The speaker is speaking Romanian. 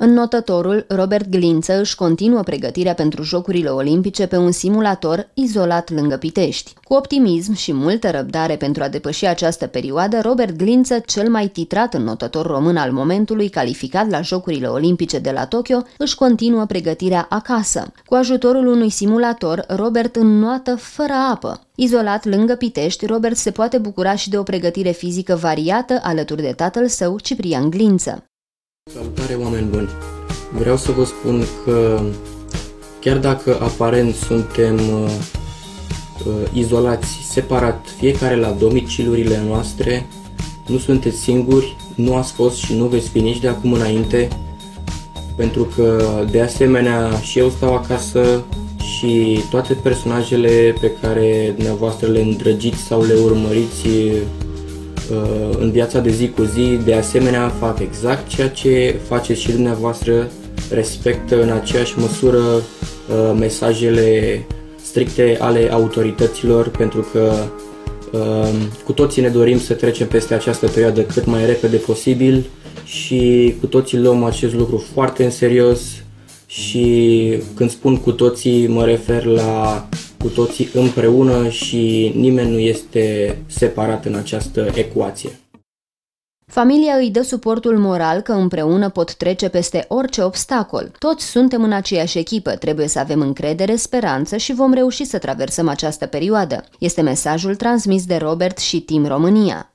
Înnotătorul Robert Glință își continuă pregătirea pentru Jocurile Olimpice pe un simulator izolat lângă Pitești. Cu optimism și multă răbdare pentru a depăși această perioadă, Robert Glință, cel mai titrat înnotător român al momentului calificat la Jocurile Olimpice de la Tokyo, își continuă pregătirea acasă. Cu ajutorul unui simulator, Robert înnoată fără apă. Izolat lângă Pitești, Robert se poate bucura și de o pregătire fizică variată alături de tatăl său, Ciprian Glință. Salutare, oameni buni! Vreau să vă spun că chiar dacă aparent suntem izolați, separat, fiecare la domiciliurile noastre, nu sunteți singuri, nu ați fost și nu veți fi nici de acum înainte, pentru că de asemenea și eu stau acasă și toate personajele pe care dumneavoastră le îndrăgiți sau le urmăriți în viața de zi cu zi, de asemenea fac exact ceea ce faceți și dumneavoastră, respectă în aceeași măsură mesajele stricte ale autorităților, pentru că cu toții ne dorim să trecem peste această perioadă cât mai repede posibil și cu toții luăm acest lucru foarte în serios și când spun cu toții mă refer la cu toții împreună și nimeni nu este separat în această ecuație. Familia îi dă suportul moral că împreună pot trece peste orice obstacol. Toți suntem în aceeași echipă, trebuie să avem încredere, speranță și vom reuși să traversăm această perioadă. Este mesajul transmis de Robert și Team România.